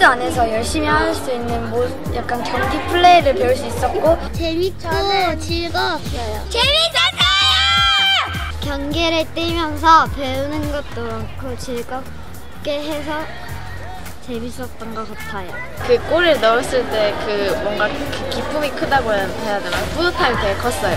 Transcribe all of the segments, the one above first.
필드 안에서 열심히 할 수 있는 약간 경기 플레이를 배울 수 있었고 재밌고 즐거웠어요. 재밌었어요! 경기를 뛰면서 배우는 것도 많고 즐겁게 해서 재밌었던 것 같아요. 그 골을 넣었을 때 그 뭔가 그 기쁨이 크다고 해야 되나? 뿌듯함이 되게 컸어요.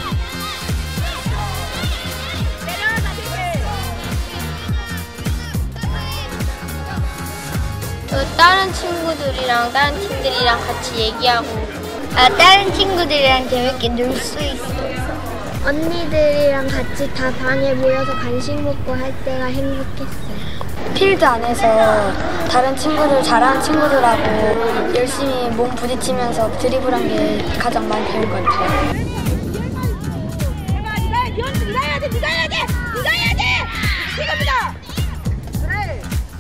다른 친구들이랑 다른 팀들이랑 같이 얘기하고 다른 친구들이랑 재밌게 놀 수 있어요. 언니들이랑 같이 다 방에 모여서 간식 먹고 할 때가 행복했어요. 필드 안에서 다른 친구들, 잘하는 친구들하고 열심히 몸 부딪히면서 드리블한 게 가장 많이 배운 것 같아요. 네가 해야 돼! 지금이다! 그래!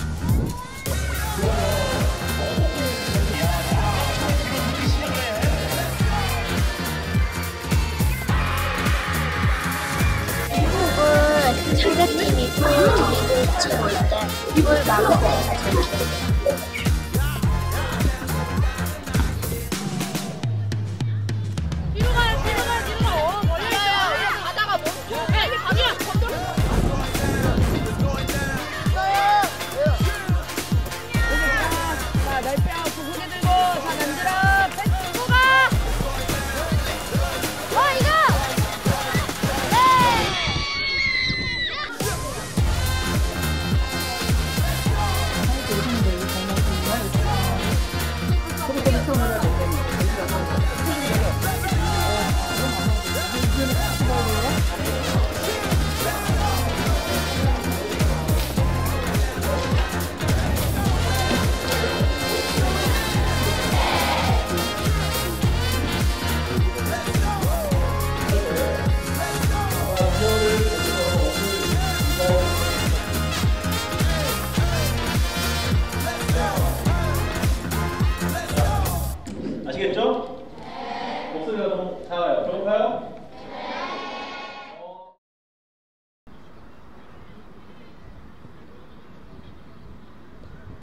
미국은 상대팀이 볼 드리블 치고 있을 때 볼 막을 때가 재밌어요. 아시겠죠?